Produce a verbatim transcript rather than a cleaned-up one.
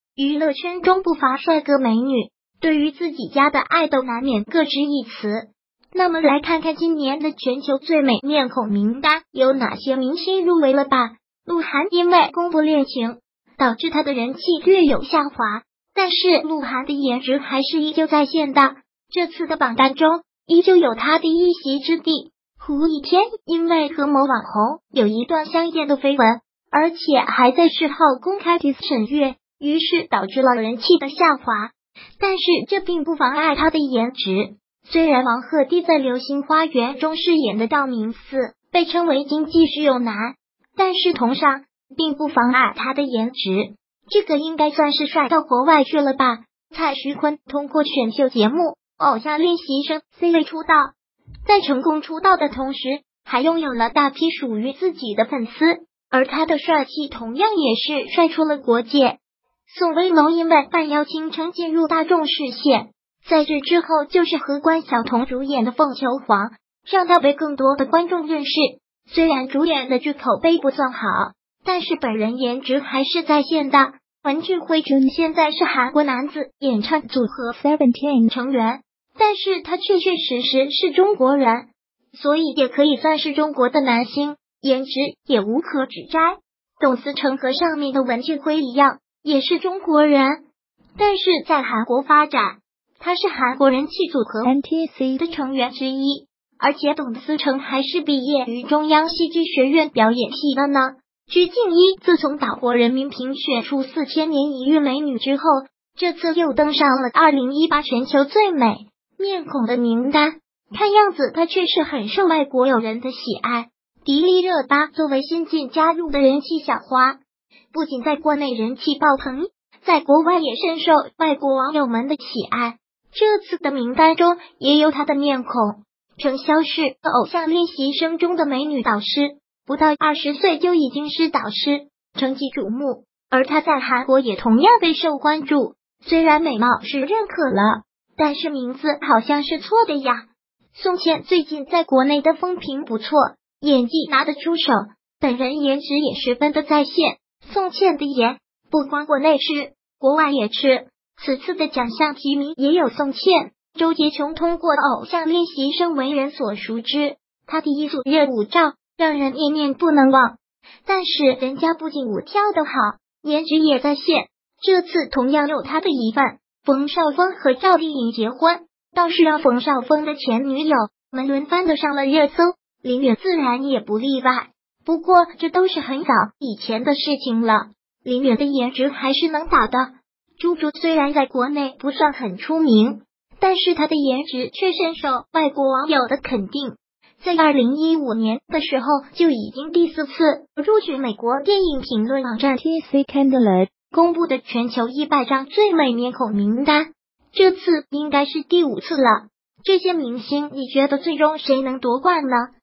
娱乐圈中不乏帅哥美女，对于自己家的爱豆难免各执一词。那么来看看今年的全球最美面孔名单有哪些明星入围了吧。鹿晗因为公布恋情，导致她的人气略有下滑，但是鹿晗的颜值还是依旧在线的。这次的榜单中依旧有他的一席之地。胡一天因为和某网红有一段香艳的绯闻，而且还在事后公开diss沈月，于是导致了人气的下滑。但是这并不妨碍他的颜值。虽然王鹤棣在《流星花园》中饰演的道明寺被称为经济适用男，但是同上并不妨碍他的颜值。这个应该算是帅到国外去了吧。蔡徐坤通过选秀节目《偶像练习生》C 位出道，在成功出道的同时，还拥有了大批属于自己的粉丝，而他的帅气同样也是帅出了国界。宋威龙因为范瑶倾城进入大众视线，在这之后就是和关晓彤主演的《凤求凰》，让他被更多的观众认识。虽然主演的剧口碑不算好，但是本人颜值还是在线的。文俊辉现在是韩国男子演唱组合 Seventeen 成员，但是他确确实实是中国人，所以也可以算是中国的男星，颜值也无可指摘。董思成和上面的文俊辉一样，也是中国人，但是在韩国发展，他是韩国人气组合 N T C 的成员之一，而且董思成还是毕业于中央戏剧学院表演系的呢。鞠婧祎自从岛国人民评选出四千年一遇美女之后，这次又登上了二零一八全球最美面孔的名单，看样子她却是很受外国友人的喜爱。迪丽热巴作为新晋加入的人气小花，不仅在国内人气爆棚，在国外也深受外国网友们的喜爱。这次的名单中也有她的面孔，程潇是《偶像练习生》中的美女导师，不到二十岁就已经是导师，成绩瞩目，而她在韩国也同样备受关注。虽然美貌是认可了，但是名字好像是错的呀。宋茜最近在国内的风评不错，演技拿得出手，本人颜值也十分的在线。宋茜的颜不光国内吃，国外也吃。此次的奖项提名也有宋茜。周洁琼通过偶像练习生为人所熟知，她的一组热舞照让人念念不能忘。但是人家不仅舞跳得好，颜值也在线。这次同样有她的一份。冯绍峰和赵丽颖结婚，倒是让冯绍峰的前女友们轮番的上了热搜，林允自然也不例外。不过这都是很早以前的事情了，林允的颜值还是能打的。朱竹虽然在国内不算很出名，但是她的颜值却深受外国网友的肯定。在二零一五年的时候就已经第四次入选美国电影评论网站 T C Candlelight 公布的全球一百张最美面孔名单，这次应该是第五次了。这些明星你觉得最终谁能夺冠呢？